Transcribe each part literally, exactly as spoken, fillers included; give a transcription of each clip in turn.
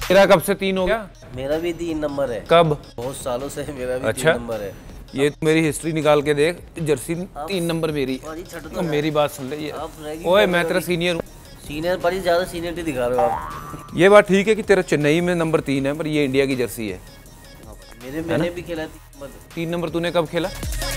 तेरा कब से तीन हो गया? मेरा भी तीन नंबर है। कब? बहुत सालों से मेरा भी अच्छा? तीन नंबर है। ये मेरी हिस्ट्री निकाल के देख, जर्सी तीन नंबर मेरी। तो मेरी बात सुन ले, ये ओए मैं तेरा सीनियर हूँ। सीनियर बड़ी ज्यादा सीनियरिटी दिखा रहे हो आप। ये बात ठीक है कि तेरा चेन्नई में नंबर तीन है, पर ये इंडिया की जर्सी है। मेरे मैंने भी खेला तीन नंबर। तीन नंबर तूने कब खेला?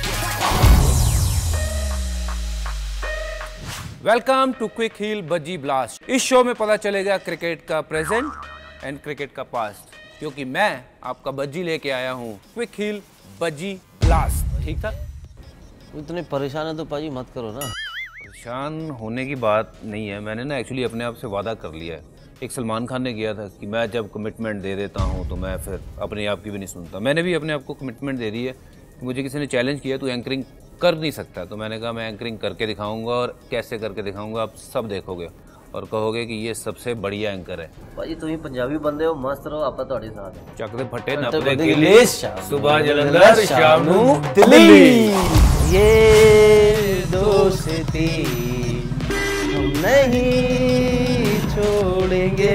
Welcome to quick heal Bhajji blast. इस शो में पता चलेगा क्रिकेट का प्रेजेंट एंड क्रिकेट का पास्ट, क्योंकि मैं आपका भज्जी लेके आया हूँ क्विक हील भज्जी ब्लास्ट। ठीक था? इतने परेशान है तो पाजी मत करो ना। परेशान होने की बात नहीं है, मैंने ना एक्चुअली अपने आप से वादा कर लिया है। एक सलमान खान ने किया था कि मैं जब कमिटमेंट दे देता हूँ तो मैं फिर अपने आप की भी नहीं सुनता। मैंने भी अपने आप को कमिटमेंट दे दी है कि मुझे किसी ने चैलेंज किया तू एंकरिंग कर नहीं सकता, तो मैंने कहा मैं एंकरिंग करके दिखाऊंगा, और कैसे करके दिखाऊंगा आप सब देखोगे और कहोगे कि ये सबसे बढ़िया एंकर है। भाई तुम बंजाबी बंदे हो, मस्त रहो, आपा तुम्हारे साथ है। चकदे फटे नपदे किले, सुबह जलंधर शाम नू दिल्ली। ये दोस्ती हम नहीं छोड़ेंगे।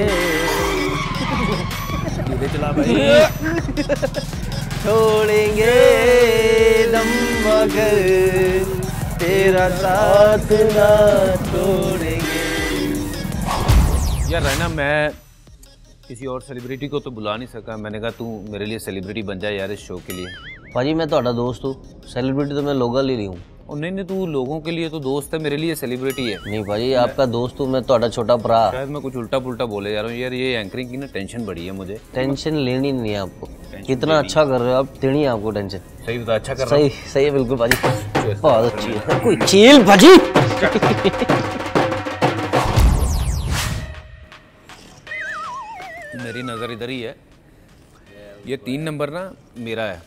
धीरे चला भाई। छोड़ेंगे दम मगर तेरा साथ ना छोड़ेंगे। यार रैना, मैं किसी और सेलिब्रिटी को तो बुला नहीं सका। मैंने कहा तू मेरे लिए सेलिब्रिटी बन जाए यार इस शो के लिए। भाजी मैं ਤੁਹਾਡਾ दोस्त हूँ, सेलिब्रिटी तो मैं लोकल ही रही हूँ। और नहीं नहीं, तू लोगों के लिए तो दोस्त है, मेरे लिए सेलिब्रिटी है। नहीं भाजी आपका दोस्त हूँ मैं, ਤੁਹਾਡਾ छोटा भरा। शायद मैं कुछ उल्टा पुल्टा बोले जा रहा हूँ यार। ये एंकरिंग की ना टेंशन बढ़ी है मुझे। टेंशन लेनी नहीं है आपको, कितना अच्छा कर रहे हो आप, देनी है आपको टेंशन। सही बता, अच्छा कर रहा सही सही है बिल्कुल भाजी, बहुत अच्छी है। कोई चील भाजी। मेरी नज़र इधर ही है। ये तीन नंबर ना मेरा है,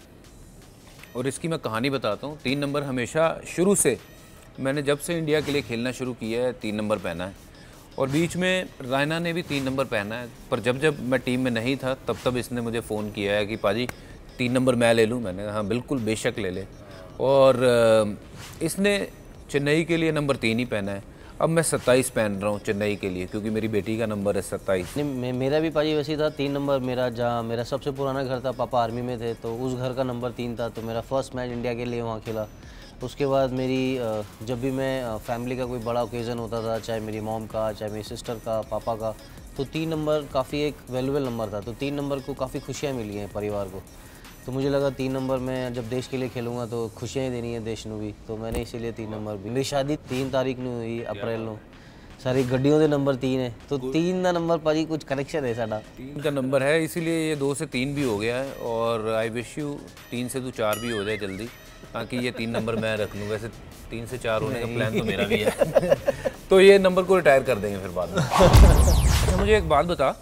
और इसकी मैं कहानी बताता हूँ। तीन नंबर हमेशा शुरू से, मैंने जब से इंडिया के लिए खेलना शुरू किया है तीन नंबर पहना है, और बीच में रायना ने भी तीन नंबर पहना है। पर जब जब मैं टीम में नहीं था तब तब इसने मुझे फ़ोन किया है कि पाजी तीन नंबर मैं ले लूँ। मैंने कहा हाँ बिल्कुल बेशक ले ले। और इसने चेन्नई के लिए नंबर तीन ही पहना है। अब मैं सत्ताईस पहन रहा हूँ चेन्नई के लिए, क्योंकि मेरी बेटी का नंबर है सत्ताईस। नहीं मेरा भी पाजी वैसे ही था, तीन नंबर मेरा। जहाँ मेरा सबसे पुराना घर था, पापा आर्मी में थे, तो उस घर का नंबर तीन था। तो मेरा फर्स्ट मैच इंडिया के लिए वहाँ खेला। उसके बाद मेरी जब भी मैं फैमिली का कोई बड़ा ओकेज़न होता था, चाहे मेरी मॉम का, चाहे मेरी सिस्टर का, पापा का, तो तीन नंबर काफ़ी एक वैल्यूबल नंबर था। तो तीन नंबर को काफ़ी खुशियाँ मिली हैं परिवार को। तो मुझे लगा तीन नंबर में जब देश के लिए खेलूँगा तो खुशियाँ ही देनी है देश को भी, तो मैंने इसीलिए तीन नंबर भी। मेरी शादी तीन तारीख ਨੂੰ हुई अप्रैल ਨੂੰ। सारी गड्डियों के नंबर तीन है, तो तीन का नंबर पाजी कुछ कनेक्शन है साडा। तीन का नंबर है, इसीलिए ये दो से तीन भी हो गया है। और आई विश यू तीन से तो चार भी हो जाए जल्दी, ताकि ये तीन नंबर मैं रख लूँ। वैसे तीन से चार होने का प्लान तो मेरा भी है। तो ये नंबर को रिटायर कर देंगे फिर बाद में। अच्छा मुझे एक बात बता,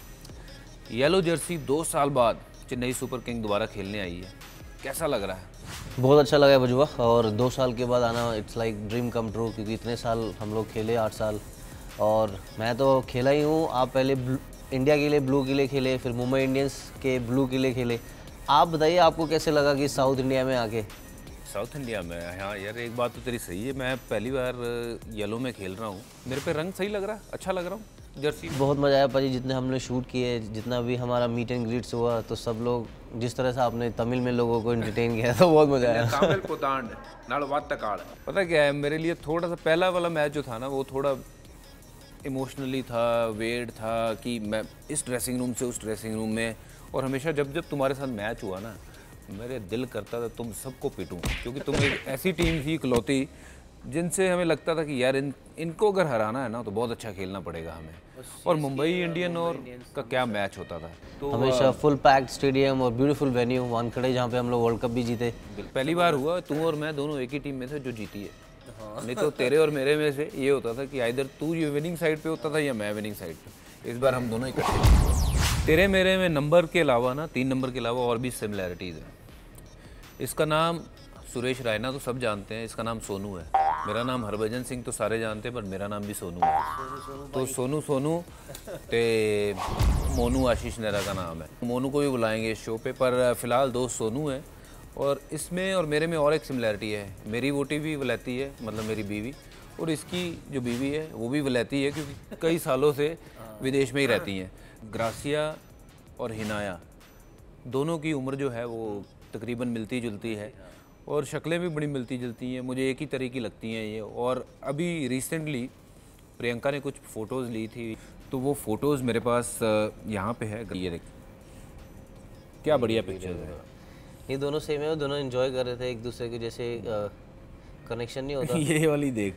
येलो जर्सी दो साल बाद चेन्नई सुपर किंग दोबारा खेलने आई है, कैसा लग रहा है? बहुत अच्छा लगा है बजुआ, और दो साल के बाद आना it's like dream come true, क्योंकि इतने साल हम लोग खेले, आठ साल, और मैं तो खेला ही हूँ। आप पहले इंडिया के लिए ब्लू के लिए खेले, फिर मुंबई इंडियंस के ब्लू के लिए खेले। आप बताइए आपको कैसे लगा कि साउथ इंडिया में आके? साउथ इंडिया में, हाँ यार एक बात तो तेरी सही है, मैं पहली बार येलो में खेल रहा हूँ। मेरे पे रंग सही लग रहा है, अच्छा लग रहा हूँ जर्सी। बहुत मज़ा आया पाजी, जितने हमने शूट किए, जितना भी हमारा मीट एंड ग्रीट्स हुआ, तो सब लोग जिस तरह से आपने तमिल में लोगों को एंटरटेन किया तो बहुत मज़ा आया। तमिल पुतांड नाल वात काल। पता क्या है, मेरे लिए थोड़ा सा पहला वाला मैच जो था ना, वो थोड़ा इमोशनली था, वेट था कि मैं इस ड्रेसिंग रूम से उस ड्रेसिंग रूम में। और हमेशा जब जब तुम्हारे साथ मैच हुआ ना, मेरे दिल करता था तुम सबको पीटूं, क्योंकि तुम एक ऐसी टीम थी इकलौती जिनसे हमें लगता था कि यार इन इनको अगर हराना है ना तो बहुत अच्छा खेलना पड़ेगा हमें। और मुंबई इंडियन और का क्या मैच होता था, तो हमेशा फुल पैक्ड स्टेडियम और ब्यूटीफुल वेन्यू वानखेड़े, जहाँ पे हम लोग वर्ल्ड कप भी जीते। पहली बार हुआ तू और मैं दोनों एक ही टीम में थे जो जीती है। हाँ। नहीं तो तेरे और मेरे में से ये होता था कि आइदर तू ये विनिंग साइड पे होता था या मैं विनिंग साइड पे। इस बार हम दोनों इकट्ठे। तेरे मेरे में नंबर के अलावा ना, तीन नंबर के अलावा और भी सिमिलैरिटीज़ है। इसका नाम सुरेश रायना तो सब जानते हैं, इसका नाम सोनू है। मेरा नाम हरभजन सिंह तो सारे जानते हैं, पर मेरा नाम भी सोनू है। तो सोनू सोनू ते मोनू आशीष नेहरा का नाम है। मोनू को भी बुलाएंगे इस शो पे, पर फिलहाल दोस्त सोनू है। और इसमें और मेरे में और एक सिमिलैरिटी है, मेरी वोटी भी वलैती है, मतलब मेरी बीवी, और इसकी जो बीवी है वो भी वलैती है, क्योंकि कई सालों से विदेश में ही रहती हैं। ग्रासिया और हिनाया, दोनों की उम्र जो है वो तकरीबन मिलती जुलती है और शक्लें भी बड़ी मिलती जुलती हैं, मुझे एक ही तरह की लगती हैं ये। और अभी रिसेंटली प्रियंका ने कुछ फ़ोटोज़ ली थी, तो वो फ़ोटोज़ मेरे पास यहाँ पे है, ये देख क्या बढ़िया पिक्चर्स है। ये दोनों सेम है, वो दोनों एंजॉय कर रहे थे एक दूसरे के, जैसे कनेक्शन नहीं होता। ये वाली देख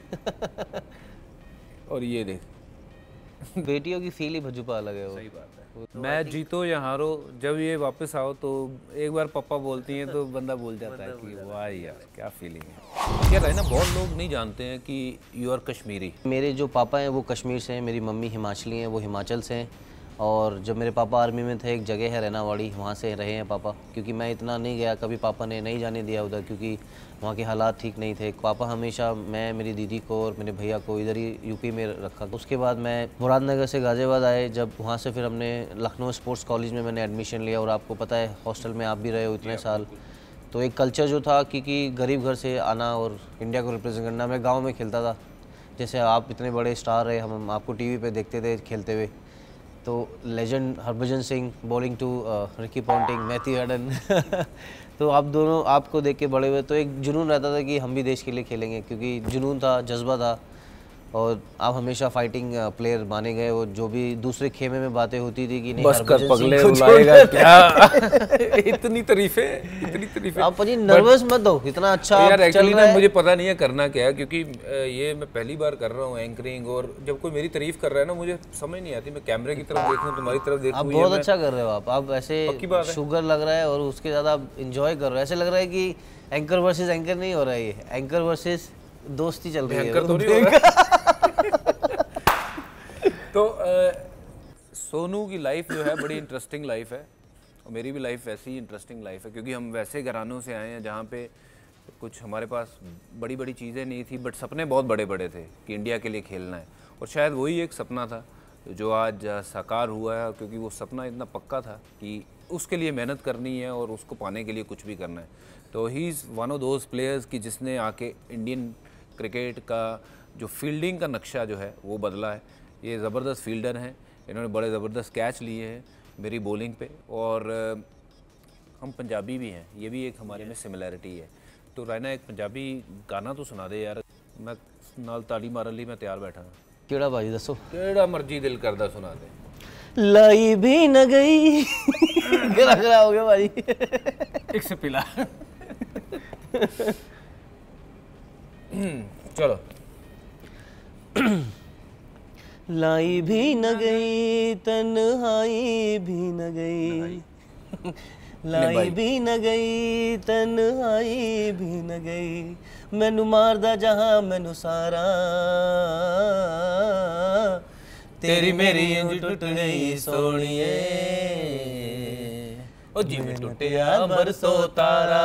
और ये देख, बेटियों की फील ही भज्जूपा अलग है वो। सही बात है। मैं जीतो या हारो, जब ये वापस आओ तो एक बार पापा बोलती हैं तो बंदा भूल जाता है कि वाह यार क्या फीलिंग है। क्या रहना, बहुत लोग नहीं जानते हैं कि यू आर कश्मीरी। मेरे जो पापा हैं वो कश्मीर से हैं, मेरी मम्मी हिमाचली हैं, वो हिमाचल से हैं। और जब मेरे पापा आर्मी में थे, एक जगह है रैनावाड़ी, वहाँ से रहे हैं पापा, क्योंकि मैं इतना नहीं गया कभी, पापा ने नहीं जाने दिया उधर, क्योंकि वहाँ के हालात ठीक नहीं थे। पापा हमेशा मैं, मेरी दीदी को और मेरे भैया को इधर ही यूपी में रखा। उसके बाद मैं मुरादनगर से गाज़ियाबाद आए, जब वहाँ से फिर हमने लखनऊ स्पोर्ट्स कॉलेज में मैंने एडमिशन लिया। और आपको पता है हॉस्टल में आप भी रहे हो इतने साल, तो एक कल्चर जो था, क्योंकि गरीब घर से आना और इंडिया को रिप्रेजेंट करना। मैं गाँव में खेलता था, जैसे आप इतने बड़े स्टार रहे, हम आपको टी वी पर देखते थे खेलते हुए। तो legend Harbhajan Singh bowling to Ricky Ponting, Matthew Hayden तो आप दोनों आपको देख के बड़े हुए, तो एक जुनून रहता था कि हम भी देश के लिए खेलेंगे, क्योंकि जुनून था, जज्बा था। और आप हमेशा फाइटिंग प्लेयर माने गए। वो जो भी दूसरे खेमे में बातें होती थी कि नहीं बस कर पगले रुलाएगा क्या इतनी तारीफें इतनी तारीफें आप जी नर्वस मत हो, इतना अच्छा यार एक्चुअली ना मुझे पता नहीं है करना क्या है, क्योंकि ये मैं पहली बार कर रहा हूँ एंकरिंग। और जब कोई मेरी तारीफ कर रहा है ना, मुझे समझ नहीं आती, मैं कैमरे की तरफ देखूँ, तुम्हारी तरफ देखूँ। आप बहुत अच्छा कर रहे हो, आप आप ऐसे शुगर लग रहा है और उसके ज़्यादा आप इंजॉय कर रहे हो। ऐसे लग रहा है कि एंकर वर्सेस एंकर नहीं हो रहा है, ये एंकर वर्सेस दोस्ती चल रही है। तो आ, सोनू की लाइफ जो है बड़ी इंटरेस्टिंग लाइफ है, और मेरी भी लाइफ वैसी ही इंटरेस्टिंग लाइफ है, क्योंकि हम वैसे घरानों से आए हैं जहाँ पे कुछ हमारे पास बड़ी बड़ी चीज़ें नहीं थी, बट सपने बहुत बड़े बड़े थे कि इंडिया के लिए खेलना है। और शायद वही एक सपना था जो आज साकार हुआ है, क्योंकि वो सपना इतना पक्का था कि उसके लिए मेहनत करनी है और उसको पाने के लिए कुछ भी करना है। तो he is one of those players कि जिसने आके इंडियन क्रिकेट का जो फील्डिंग का नक्शा जो है वो बदला है। ये ज़बरदस्त फील्डर हैं, इन्होंने बड़े ज़बरदस्त कैच लिए हैं मेरी बॉलिंग पे। और हम पंजाबी भी हैं, ये भी एक हमारे में सिमिलैरिटी है। तो रायना एक पंजाबी गाना तो सुना दे यार, मैं नाल ताली मारन लई मैं तैयार बैठा हूँ। केड़ा भाजी दसो, केड़ा मर्जी दिल करदा सुना दे। लाई भी न गई गला गला हो गया भाजी एक से पिला चलो। लाई भी न गई तन्हाई भी न गई, लाई भी न गई तन्हाई भी न गई, मैनू मारदा जहां मैनू सारा, तेरी मेरी इंज टुट गई सोनिए, ओ जिवें टुटिया बरसो तारा।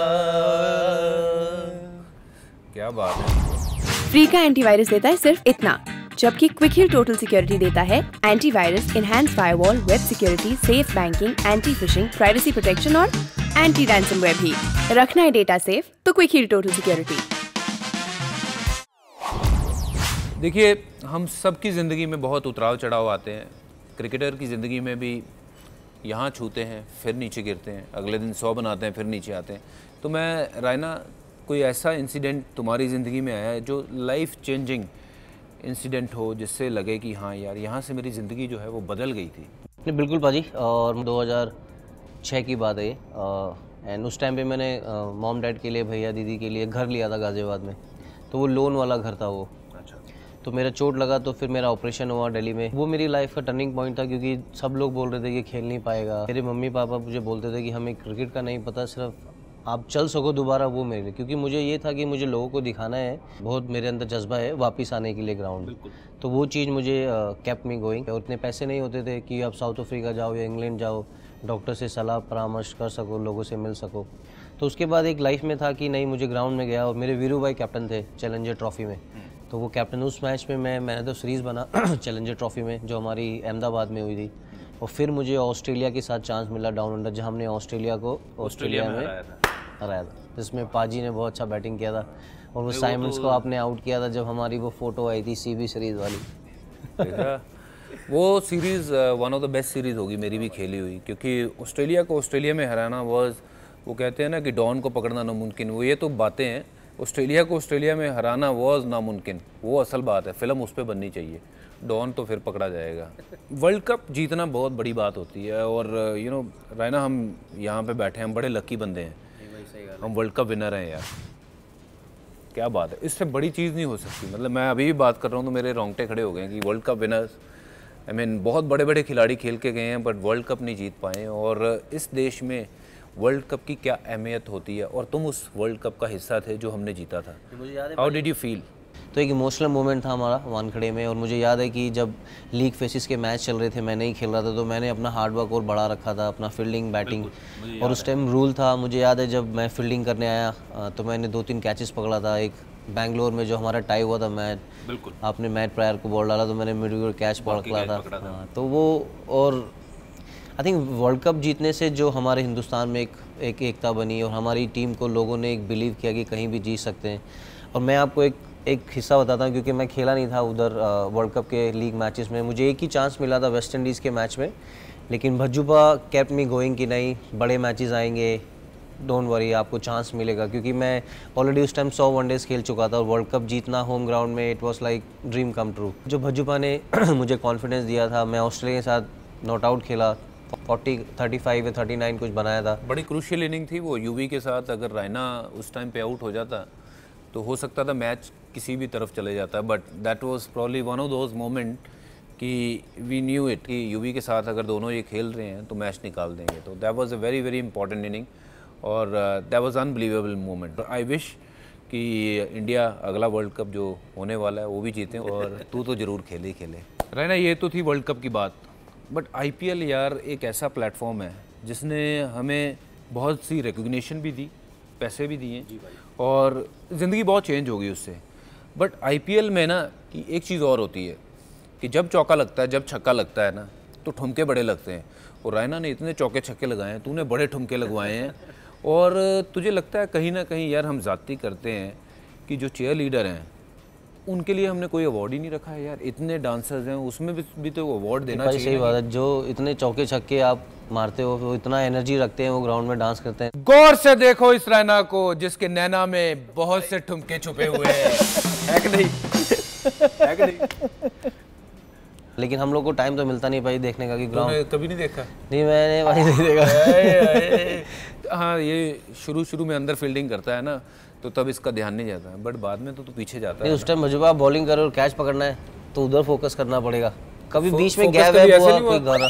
क्या बात है। फ्री का एंटीवायरस देता है सिर्फ इतना, जबकि क्विक हील टोटल सिक्योरिटी देता है antivirus, enhance firewall, web security, safe banking, anti phishing, privacy protection और एंटी रैंसमवेयर भी। रखना है डेटा सेफ तो क्विक हील टोटल सिक्योरिटी। देखिए, हम सब की ज़िंदगी में बहुत उतराव चढ़ाव आते हैं। क्रिकेटर की ज़िंदगी में भी यहाँ छूते हैं, फिर नीचे गिरते हैं, अगले दिन सौ बनाते हैं, फिर नीचे आते हैं। तो मैं रायना, कोई ऐसा इंसिडेंट तुम्हारी ज़िंदगी में आया है जो लाइफ चेंजिंग इंसिडेंट हो, जिससे लगे कि हाँ यार यहाँ से मेरी ज़िंदगी जो है वो बदल गई थी? नहीं बिल्कुल पाजी, और दो हज़ार छह की बात है ये। एंड उस टाइम पे मैंने मॉम डैड के लिए, भैया दीदी के लिए घर लिया था गाज़ियाबाद में। तो वो लोन वाला घर था वो। अच्छा। तो मेरा चोट लगा, तो फिर मेरा ऑपरेशन हुआ दिल्ली में। वो मेरी लाइफ का टर्निंग पॉइंट था, क्योंकि सब लोग बोल रहे थे कि खेल नहीं पाएगा। मेरे मम्मी पापा मुझे बोलते थे कि हमें क्रिकेट का नहीं पता, सिर्फ आप चल सको दोबारा, वो मेरे लिए। क्योंकि मुझे ये था कि मुझे लोगों को दिखाना है, बहुत मेरे अंदर जज्बा है वापस आने के लिए ग्राउंड में। तो वो चीज़ मुझे कैप मी गोइंग। और इतने पैसे नहीं होते थे कि आप साउथ अफ्रीका जाओ या इंग्लैंड जाओ, डॉक्टर से सलाह परामर्श कर सको, लोगों से मिल सको। तो उसके बाद एक लाइफ में था कि नहीं, मुझे ग्राउंड में गया। और मेरे वीरू भाई कैप्टन थे चैलेंजर ट्रॉफी में। तो वो कैप्टन, उस मैच में मैं मैंने तो सीरीज़ बना चैलेंजर ट्रॉफी में, जो हमारी अहमदाबाद में हुई थी। और फिर मुझे ऑस्ट्रेलिया के साथ चांस मिला डाउन अंडर, जहाँ हमने ऑस्ट्रेलिया को ऑस्ट्रेलिया में हराया था, जिसमें पाजी ने बहुत अच्छा बैटिंग किया था। और वो साइमंस को आपने आउट किया था, जब हमारी वो फोटो आई थी सीबी सीरीज वाली। वो series one of the best series होगी मेरी भी खेली हुई, क्योंकि ऑस्ट्रेलिया को ऑस्ट्रेलिया में हराना वाज, वो कहते हैं ना कि डॉन को पकड़ना नामुमकिन, वो ये तो बातें हैं, ऑस्ट्रेलिया को ऑस्ट्रेलिया में हराना वाज नामुमकिन, वो असल बात है। फिल्म उस पर बननी चाहिए, डॉन तो फिर पकड़ा जाएगा। वर्ल्ड कप जीतना बहुत बड़ी बात होती है, और यू नो रायना, हम यहाँ पे बैठे हैं, हम बड़े लकी बंदे हैं, हम वर्ल्ड कप विनर हैं यार, क्या बात है, इससे बड़ी चीज़ नहीं हो सकती। मतलब मैं अभी भी बात कर रहा हूँ तो मेरे रोंगटे खड़े हो गए हैं कि world cup winners, I mean बहुत बड़े बड़े खिलाड़ी खेल के गए हैं बट वर्ल्ड कप नहीं जीत पाए, और इस देश में वर्ल्ड कप की क्या अहमियत होती है, और तुम उस वर्ल्ड कप का हिस्सा थे जो हमने जीता था। How did you feel? तो एक इमोशनल मोमेंट था हमारा वानखड़े में, और मुझे याद है कि जब लीग फेसिस के मैच चल रहे थे, मैं नहीं खेल रहा था, तो मैंने अपना हार्ड वर्क और बढ़ा रखा था, अपना फील्डिंग बैटिंग, और उस टाइम रूल था, मुझे याद है जब मैं फील्डिंग करने आया तो मैंने दो तीन कैचेस पकड़ा था। एक बैंगलोर में जो हमारा टाई हुआ था मैच, बिल्कुल आपने मैट प्रायर को बॉल डाला तो मैंने मिड विकेट कैच पकड़ा था, हाँ, तो वो, और आई थिंक वर्ल्ड कप जीतने से जो हमारे हिंदुस्तान में एक एक एकता बनी, और हमारी टीम को लोगों ने एक बिलीव किया कि कहीं भी जीत सकते हैं। और मैं आपको एक एक हिस्सा बताता हूँ, क्योंकि मैं खेला नहीं था उधर वर्ल्ड कप के लीग मैचेस में, मुझे एक ही चांस मिला था वेस्ट इंडीज़ के मैच में, लेकिन भज्जूपा केप्ट मी गोइंग कि नहीं, बड़े मैचेस आएंगे, डोंट वरी, आपको चांस मिलेगा, क्योंकि मैं ऑलरेडी उस टाइम सौ वनडेज़ खेल चुका था, और वर्ल्ड कप जीतना होम ग्राउंड में, it was like dream come true. जो भज्जूपा ने मुझे कॉन्फिडेंस दिया था, मैं ऑस्ट्रेलिया के साथ नॉट आउट खेला, फोर्टी थर्टी फाइव या थर्टी नाइन कुछ बनाया था। बड़ी क्रूशियल इनिंग थी वो यूवी के साथ, अगर रायना उस टाइम पे आउट हो जाता तो हो सकता था मैच किसी भी तरफ चले जाता, but that was probably one of those moment कि वी न्यू इट कि यूवी के साथ अगर दोनों ये खेल रहे हैं तो मैच निकाल देंगे, तो that was a very very important inning, और that was unbelievable moment. I wish कि इंडिया अगला वर्ल्ड कप जो होने वाला है वो भी जीतें, और तू तो ज़रूर खेले ही खेले। रायना, ये तो थी वर्ल्ड कप की बात, बट आईपीएल यार एक ऐसा प्लेटफॉर्म है जिसने हमें बहुत सी रिकग्निशन भी दी, पैसे भी दिए, और ज़िंदगी बहुत चेंज हो गई उससे। बट आईपीएल में ना कि एक चीज़ और होती है कि जब चौका लगता है, जब छक्का लगता है ना, तो ठुमके बड़े लगते हैं, और रायना ने इतने चौके छक्के लगाए हैं, तूने बड़े ठुमके लगवाए हैं, और तुझे लगता है कहीं ना कहीं यार हम ज़्यादती करते हैं कि जो चेयर लीडर हैं उनके लिए हमने कोई अवार्ड ही नहीं रखा है यार, इतने डांसर्स हैं उसमें भी, भी तो अवार्ड देना चाहिए। सही बात है, जो इतने चौके छक्के आप मारते हो, वो इतना एनर्जी रखते हैं, वो ग्राउंड में डांस करते हैं। गौर से देखो इस रायना को जिसके नैना में बहुत से ठुमके छुपे हुए हैं, है कि नहीं? है कि नहीं? लेकिन हम लोग को टाइम तो मिलता नहीं भाई देखने का कि ग्राउंड कभी नहीं देखा। नहीं, मैंने भाई नहीं देखा। हाँ, ये शुरू शुरू में अंदर फील्डिंग करता है ना, तो तब इसका ध्यान नहीं जाता है, बट बाद में तो तू पीछे जाता है। उस टाइम भज्जूपा बॉलिंग करे और कैच पकड़ना है तो उधर फोकस करना पड़ेगा, कभी बीच में गैप है हुआ कोई गाना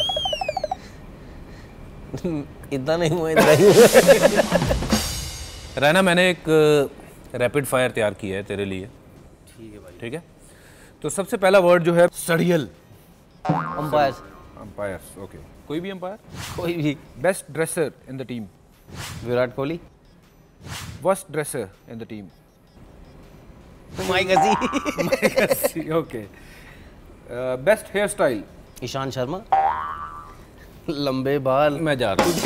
इतना नहीं हुआ, इतना ही रायना, मैंने एक रैपिड फायर तैयार किया है तेरे लिए। ठीक है भाई। ठीक है, तो सबसे पहला वर्ड जो है सड़ियल। अंपायर। अंपायर, ओके, कोई भी अंपायर? कोई भी। Best dresser in the team? Virat Kohli. Worst dresser in the team? Mike Hussey. Okay. Best hair style? Ishan Sharma. लंबे बाल। मैं जा रहा हूँ।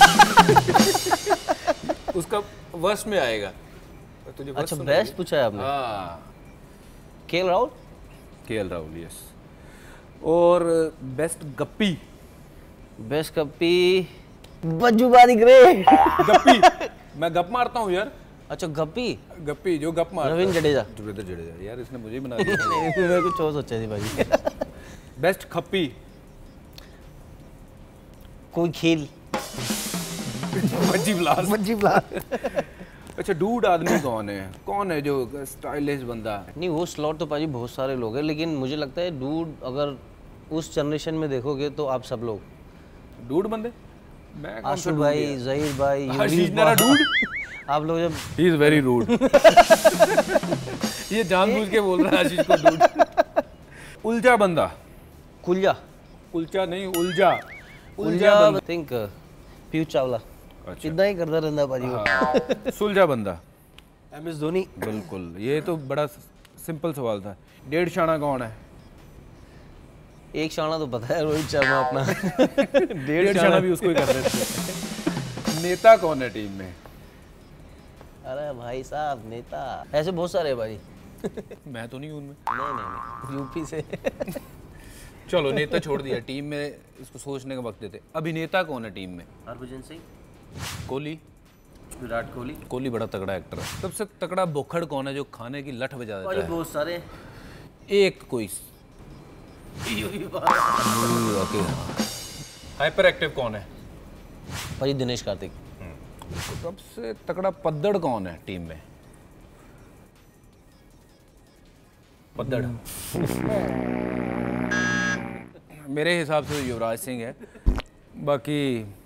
उसका वर्स्ट में आएगा। तुझे अच्छा, बेस्ट पूछा है आपने? हाँ, के L Rahul. K L Rahul, yes. और बेस्ट गप्पी? बेस्ट गप्पी भज्जूपा दिख रहे। गप्पी, मैं गप मारता हूँ यार। अच्छा, गप्पी गप्पी जो गप मारता है। रविंद्र जडेजा। रविंद्र जडेजा, यार इसने मुझे ही बना दिया। मैं कुछ और सोचा थी भाई। बेस्ट खप्पी? कोई खेल। भज्जी ब्लास्ट। भज्जी ब्लास्ट। अच्छा, डूड आदमी कौन है? कौन है जो स्टाइलिश बंदा है? नहीं, वो स्लॉट तो पाजी बहुत सारे लोग हैं, लेकिन मुझे लगता है डूड अगर उस जनरेशन में देखोगे तो आप सब लोग डूड बंदे। मैं आशु भाई, जहीर भाई, आशीष मेरा डूड। आप लोग जब ही इज वेरी रूड। ये जानबूझ के बोल रहा है आशीष को डूड। उलझा बंदा? कुल्जा। कुलचा नहीं, उलझा। उलझा आई थिंक पीयूष चावला। अच्छा, इतना ही करता रहता भाजी वो। हाँ। सुलझा बंदा? M S Dhoni. बिल्कुल, ये तो बड़ा सिंपल सवाल था। डेढ़ शाना कौन है? एक शाना तो पता है, रोहित शर्मा अपना। डेढ़ शाना भी उसको ही कर रहे थे। नेता कौन है टीम में? अरे भाई साहब, नेता ऐसे बहुत सारे हैं भाई। मैं तो नहीं हूं उनमें। नहीं नहीं नहीं, यूपी से। चलो नेता छोड़ दिया, टीम में इसको सोचने का वक्त देते। अभिनेता कौन है टीम में? हरभजन सिंह, कोहली, विराट कोहली। कोहली बड़ा तगड़ा एक्टर है। सबसे तगड़ा बोखड़ कौन है जो खाने की लठ बजा देता है? बहुत सारे, एक कोई। हाइपर एक्टिव कौन है? भाई दिनेश कार्तिक। सबसे तगड़ा पद्दड़ कौन है टीम में? पद्दड़ मेरे हिसाब से युवराज सिंह है, बाकी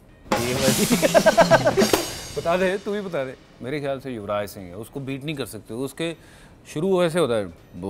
बता दे, तू ही बता दे। मेरे ख्याल से युवराज सिंह है, उसको बीट नहीं कर सकते। उसके शुरू ऐसे होता है,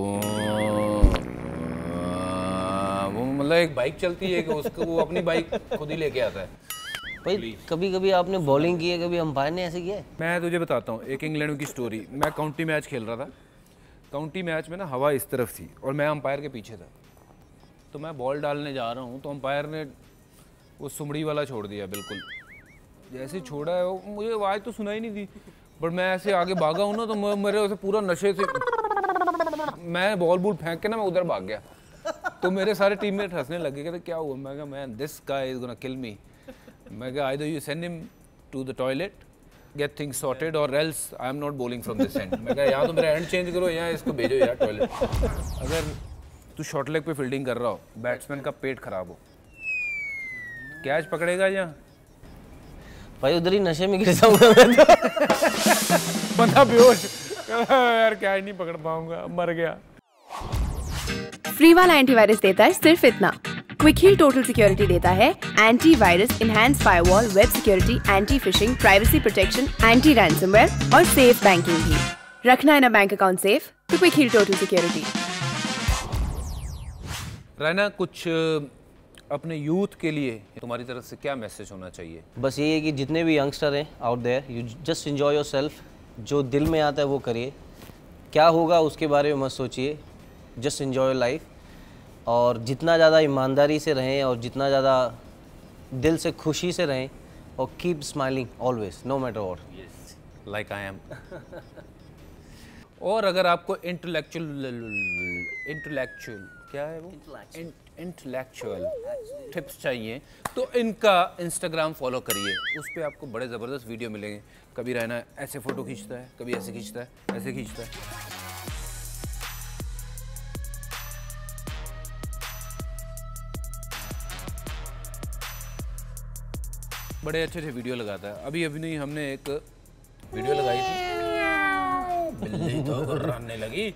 वो मतलब एक बाइक चलती है कि उसको वो अपनी बाइक खुद ही लेके आता है। भाई कभी कभी आपने बॉलिंग की है, कभी अंपायर ने ऐसे किया है? मैं तुझे बताता हूँ एक इंग्लैंड की स्टोरी। मैं काउंटी मैच खेल रहा था। काउंटी मैच में ना हवा इस तरफ थी और मैं अंपायर के पीछे था। तो मैं बॉल डालने जा रहा हूँ तो अंपायर ने वो सुमड़ी वाला छोड़ दिया। बिल्कुल जैसे छोड़ा है वो, मुझे आवाज़ तो सुनाई नहीं थी, बट मैं ऐसे आगे भागा हूँ ना तो मेरे वैसे पूरा नशे से मैं बॉल बॉल फेंक के ना मैं उधर भाग गया। तो मेरे सारे टीममेट हंसने लगे, कहते क्या हुआ? मैं कहा man this guy is gonna kill me. मैं कहा either you send him to the toilet, get things sorted, और else I am not bowling from this end. मैं कहा यहाँ तो मेरा एंड चेंज करो, यहाँ इसको भेजो यार टॉयलेट। अगर तू शॉर्ट लेग पे फील्डिंग कर रहा हो, बैट्समैन का पेट खराब हो, कैच पकड़ेगा या? भाई उधर ही नशे में गिर जाऊंगा मैं तो। बंदा बेहोश, यार कैच नहीं पकड़ पाऊंगा, मर गया। फ्री वाला एंटीवायरस देता है सिर्फ इतना। क्विक हील टोटल सिक्योरिटी देता है antivirus, enhance firewall, web security, anti phishing, privacy protection, anti ransomware और सेफ बैंकिंग भी। रखना है ना बैंक अकाउंट सेफ तो quick heal total security. Raina, कुछ अपने यूथ के लिए तुम्हारी तरफ से क्या मैसेज होना चाहिए? बस ये है कि जितने भी यंगस्टर हैं out there, you just enjoy yourself. जो दिल में आता है वो करिए, क्या होगा उसके बारे में मत सोचिए, जस्ट एंजॉय लाइफ। और जितना ज़्यादा ईमानदारी से रहें और जितना ज़्यादा दिल से खुशी से रहें, और keep smiling always no matter what. Yes, like I am. और अगर आपको इंटेलेक्चुअल इंटेलेक्चुअल क्या है वो इंटेलेक्चुअल टिप्स चाहिए तो इनका इंस्टाग्राम फॉलो करिए। उस पर आपको बड़े ज़बरदस्त वीडियो मिलेंगे। कभी रहना ऐसे फ़ोटो खींचता है, कभी ऐसे खींचता है, ऐसे खींचता है। बड़े अच्छे अच्छे वीडियो लगाता है। अभी अभी नहीं हमने एक वीडियो लगाई थी, बिल्ली तो गुर्राने लगी।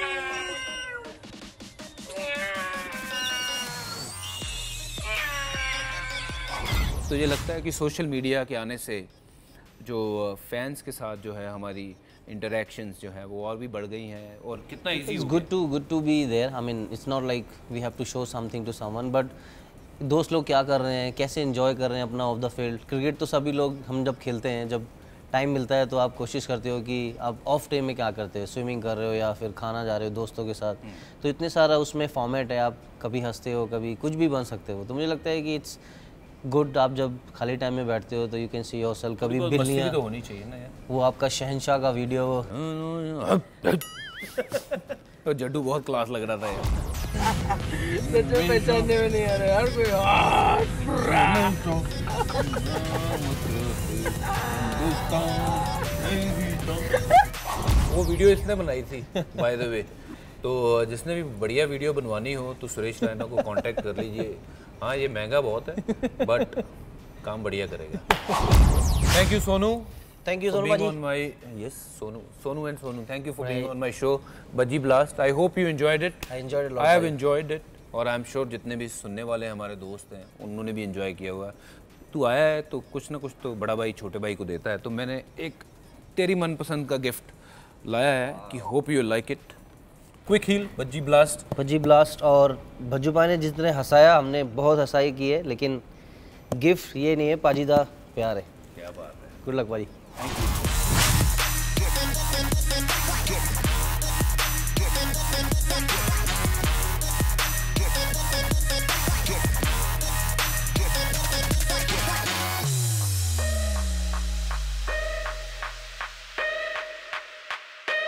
तुझे लगता है कि सोशल मीडिया के आने से जो फैंस के साथ जो है हमारी इंटरेक्शंस जो है वो और भी बढ़ गई हैं, और कितना easy? It's good to good to be there. I mean it's not like we have to show something to someone, but दोस्त लोग क्या कर रहे हैं, कैसे एंजॉय कर रहे हैं अपना ऑफ द फील्ड। क्रिकेट तो सभी लोग, हम जब खेलते हैं, जब टाइम मिलता है तो आप कोशिश करते हो कि आप ऑफ टाइम में क्या करते हो, स्विमिंग कर रहे हो या फिर खाना जा रहे हो दोस्तों के साथ। तो इतने सारा उसमें फॉर्मेट है, आप कभी हंसते हो, कभी कुछ भी बन सकते हो। तो मुझे लगता है कि इट्स गुड, आप जब खाली टाइम में बैठते हो तो यू कैन सी योरसेल्फ। कभी बिल्लियाँ तो होनी चाहिए ना यार। वो आपका शहंशाह का वीडियो, तो जड्डू बहुत क्लास लग रहा था यार। पहचानने में नहीं आ रहा यार कोई। वो वीडियो इसने बनाई थी बाय द वे। तो जिसने भी बढ़िया वीडियो बनवानी हो तो सुरेश रैना को कांटेक्ट कर लीजिए। हाँ ये महंगा बहुत है बट काम बढ़िया करेगा। Thank you Sonu. Thank you, Sonu being Bhajji. on my yes, Sonu, Sonu and Sonu. Thank you for being on my show, Bhajji Blast. I hope you enjoyed it. I enjoyed it a lot. I have enjoyed it. और I am sure जितने भी सुनने वाले हमारे दोस्त हैं उन्होंने भी एंजॉय किया हुआ। तू आया है तो कुछ ना कुछ तो बड़ा भाई छोटे भाई को देता है, तो मैंने एक तेरी मनपसंद का गिफ्ट लाया है कि hope you like it. Quick heal Bhajji blast. Bhajji blast. और भज्जू भाई ने जितने हंसाया, हमने बहुत हंसाई की है, लेकिन गिफ्ट ये नहीं है, पाजीदा प्यार है। क्या बात है। गुड लक भाई। Thank you.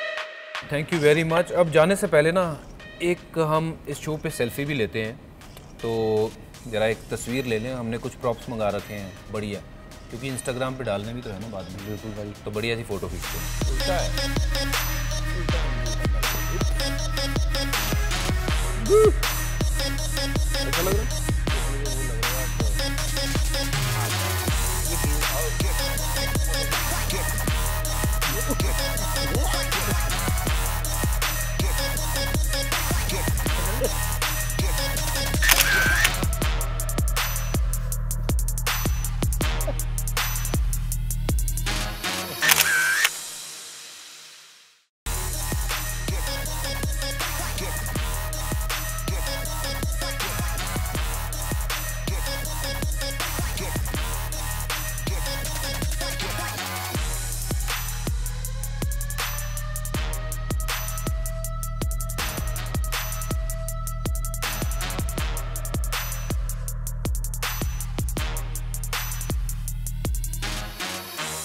Thank you very much. अब जाने से पहले ना एक हम इस शो पे सेल्फी भी लेते हैं। तो ज़रा एक तस्वीर ले लें, हमने कुछ प्रॉप्स मंगा रखे हैं बढ़िया, क्योंकि इंस्टाग्राम पे डालने भी तो है ना बाद में। बिल्कुल भाई। तो बढ़िया सी फ़ोटो खींचते हैं। उल्टा है। ऐसा लग रहा है?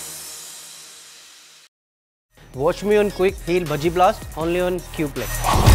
Watch me on Quick Heal Bhajji Blast only on QPlay.